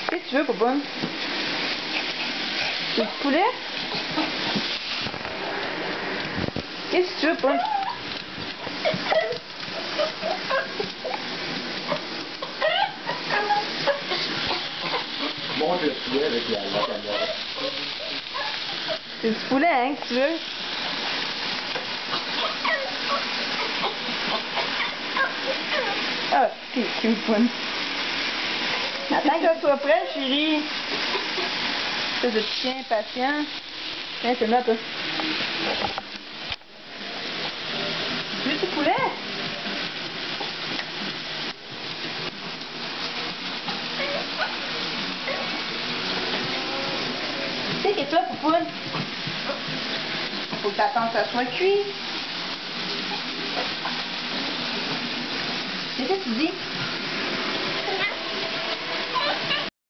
Qu'est-ce que tu veux, Poupoune? Tu veux du poulet? Qu'est-ce que tu veux, Poupoune? Monte le poulet avec la caméra. C'est du poulet, hein, que tu veux? Ah, c'est Poupoune. Attends que ça soit prêt, chérie. Espèce de chien patient. Tiens, c'est là, toi. Tu veux du poulet? Tu sais que toi, Poupoune, faut que t'attendes que ça soit cuit. Qu'est-ce que tu dis?